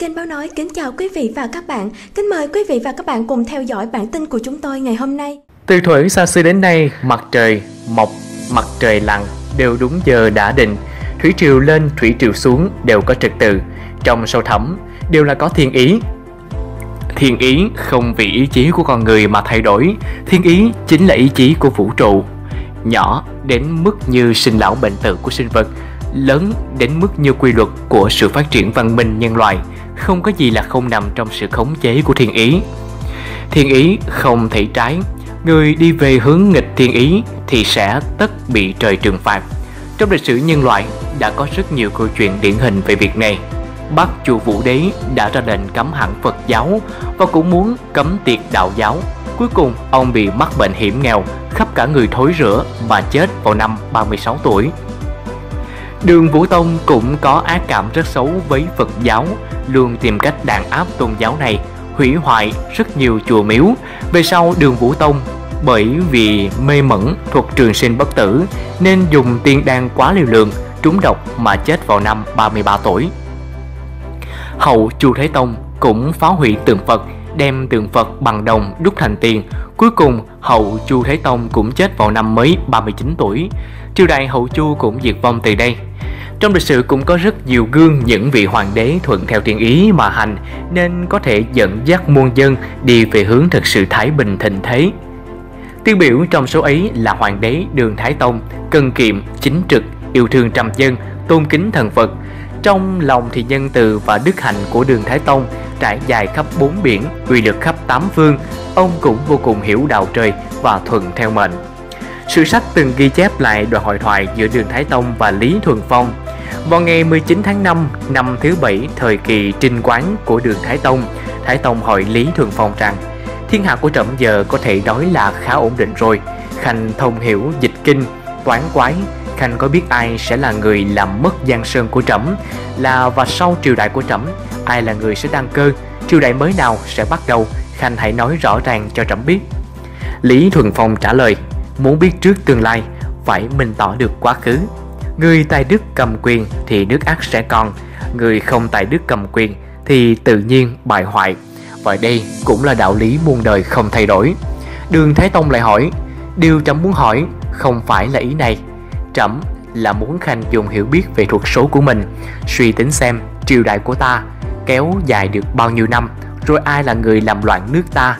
Kênh Báo Nói kính chào quý vị và các bạn. Kính mời quý vị và các bạn cùng theo dõi bản tin của chúng tôi ngày hôm nay. Từ thuở xa xưa đến nay, mặt trời mọc, mặt trời lặn đều đúng giờ đã định. Thủy triều lên, thủy triều xuống đều có trật tự. Trong sâu thẳm đều là có thiên ý. Thiên ý không vì ý chí của con người mà thay đổi. Thiên ý chính là ý chí của vũ trụ. Nhỏ đến mức như sinh lão bệnh tử của sinh vật, lớn đến mức như quy luật của sự phát triển văn minh nhân loại. Không có gì là không nằm trong sự khống chế của thiên ý. Thiên ý không thể trái. Người đi về hướng nghịch thiên ý thì sẽ tất bị trời trừng phạt. Trong lịch sử nhân loại đã có rất nhiều câu chuyện điển hình về việc này. Bắc Chu Vũ Đế đã ra lệnh cấm hẳn Phật giáo và cũng muốn cấm tiệt đạo giáo. Cuối cùng ông bị mắc bệnh hiểm nghèo, khắp cả người thối rữa và chết vào năm 36 tuổi. Đường Vũ Tông cũng có ác cảm rất xấu với Phật giáo, luôn tìm cách đàn áp tôn giáo này, hủy hoại rất nhiều chùa miếu. Về sau Đường Vũ Tông bởi vì mê mẩn thuộc trường sinh bất tử nên dùng tiên đan quá liều lượng, trúng độc mà chết vào năm 33 tuổi. Hậu Chu Thế Tông cũng phá hủy tượng Phật, đem tượng Phật bằng đồng đúc thành tiền. Cuối cùng Hậu Chu Thế Tông cũng chết vào năm mới 39 tuổi. Triều đại Hậu Chu cũng diệt vong từ đây. Trong lịch sử cũng có rất nhiều gương những vị hoàng đế thuận theo thiên ý mà hành, nên có thể dẫn dắt muôn dân đi về hướng thực sự thái bình thịnh thế. Tiêu biểu trong số ấy là hoàng đế Đường Thái Tông, cần kiệm, chính trực, yêu thương trăm dân, tôn kính thần Phật. Trong lòng thì nhân từ và đức hạnh của Đường Thái Tông trải dài khắp bốn biển, uy lực khắp tám phương. Ông cũng vô cùng hiểu đạo trời và thuận theo mệnh. Sử sách từng ghi chép lại đoạn hội thoại giữa Đường Thái Tông và Lý Thuần Phong. Vào ngày 19 tháng 5 năm thứ 7 thời kỳ trinh quán của Đường Thái Tông hỏi Lý Thuần Phong rằng: thiên hạ của trẫm giờ có thể nói là khá ổn định rồi. Khanh thông hiểu dịch kinh, toán quái. Khanh có biết ai sẽ là người làm mất giang sơn của trẫm, và sau triều đại của trẫm ai là người sẽ đăng cơ, triều đại mới nào sẽ bắt đầu? Khanh hãy nói rõ ràng cho trẫm biết. Lý Thuần Phong trả lời: muốn biết trước tương lai phải minh tỏ được quá khứ. Người tài đức cầm quyền thì nước ắt sẽ còn, người không tài đức cầm quyền thì tự nhiên bại hoại. Và đây cũng là đạo lý muôn đời không thay đổi. Đường Thái Tông lại hỏi: điều trẫm muốn hỏi không phải là ý này. Trẫm là muốn Khanh dùng hiểu biết về thuật số của mình, suy tính xem triều đại của ta kéo dài được bao nhiêu năm, rồi ai là người làm loạn nước ta,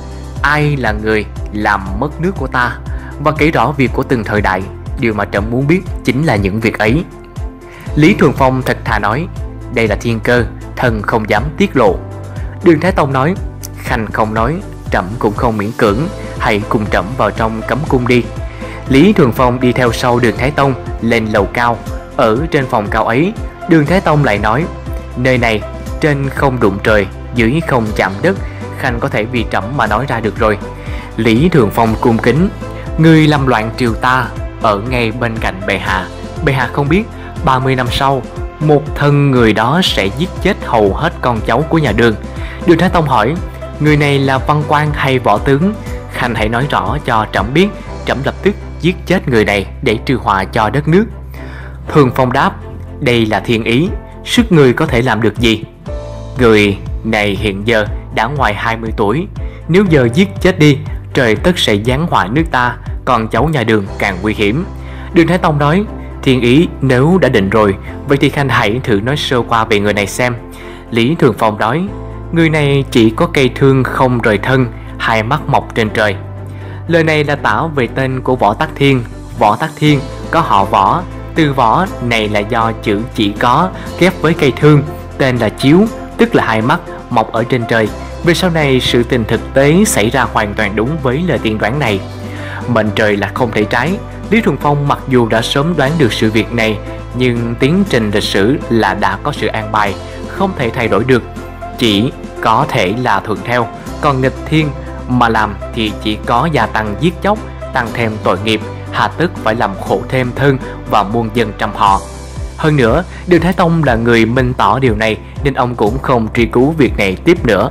ai là người làm mất nước của ta, và kể rõ việc của từng thời đại. Điều mà trẫm muốn biết chính là những việc ấy. Lý Thuần Phong thật thà nói: đây là thiên cơ, thần không dám tiết lộ. Đường Thái Tông nói: Khanh không nói, trẫm cũng không miễn cưỡng, hãy cùng trẫm vào trong cấm cung đi. Lý Thuần Phong đi theo sau Đường Thái Tông lên lầu cao. Ở trên phòng cao ấy, Đường Thái Tông lại nói: nơi này trên không đụng trời, dưới không chạm đất, Khanh có thể vì trẫm mà nói ra được rồi. Lý Thuần Phong cung kính: người làm loạn triều ta ở ngay bên cạnh bệ hạ. Bệ hạ không biết 30 năm sau một thân người đó sẽ giết chết hầu hết con cháu của nhà Đường. Đường Thái Tông hỏi: người này là văn quan hay võ tướng? Khanh hãy nói rõ cho trẫm biết, trẫm lập tức giết chết người này để trừ họa cho đất nước. Thuần Phong đáp: đây là thiên ý, sức người có thể làm được gì? Người này hiện giờ đã ngoài 20 tuổi, nếu giờ giết chết đi, trời tất sẽ giáng họa nước ta, còn cháu nhà Đường càng nguy hiểm. Đường Thái Tông nói: thiên ý nếu đã định rồi, vậy thì Khanh hãy thử nói sơ qua về người này xem. Lý Thuần Phong nói: người này chỉ có cây thương không rời thân, hai mắt mọc trên trời. Lời này là tả về tên của Võ Tắc Thiên. Võ Tắc Thiên có họ Võ, từ võ này là do chữ chỉ có ghép với cây thương, tên là chiếu, tức là hai mắt mọc ở trên trời. Về sau này sự tình thực tế xảy ra hoàn toàn đúng với lời tiên đoán này. Mệnh trời là không thể trái. Lý Thuần Phong mặc dù đã sớm đoán được sự việc này, nhưng tiến trình lịch sử là đã có sự an bài, không thể thay đổi được, chỉ có thể là thuận theo. Còn nghịch thiên mà làm thì chỉ có gia tăng giết chóc, tăng thêm tội nghiệp, hà tất phải làm khổ thêm thân và muôn dân trăm họ. Hơn nữa, Đường Thái Tông là người minh tỏ điều này nên ông cũng không truy cứu việc này tiếp nữa.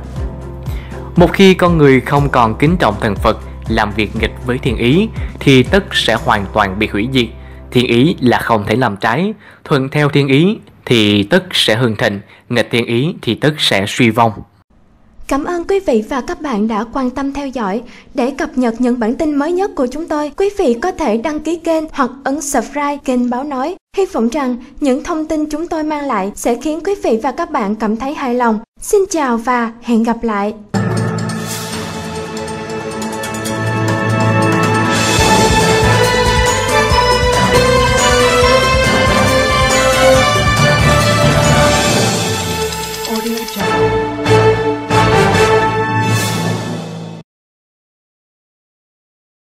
Một khi con người không còn kính trọng thần Phật, làm việc nghịch với thiên ý thì tất sẽ hoàn toàn bị hủy diệt. Thiên ý là không thể làm trái, thuận theo thiên ý thì tất sẽ hưng thịnh, nghịch thiên ý thì tất sẽ suy vong. Cảm ơn quý vị và các bạn đã quan tâm theo dõi. Để cập nhật những bản tin mới nhất của chúng tôi, quý vị có thể đăng ký kênh hoặc ấn subscribe kênh Báo Nói. Hy vọng rằng những thông tin chúng tôi mang lại sẽ khiến quý vị và các bạn cảm thấy hài lòng. Xin chào và hẹn gặp lại!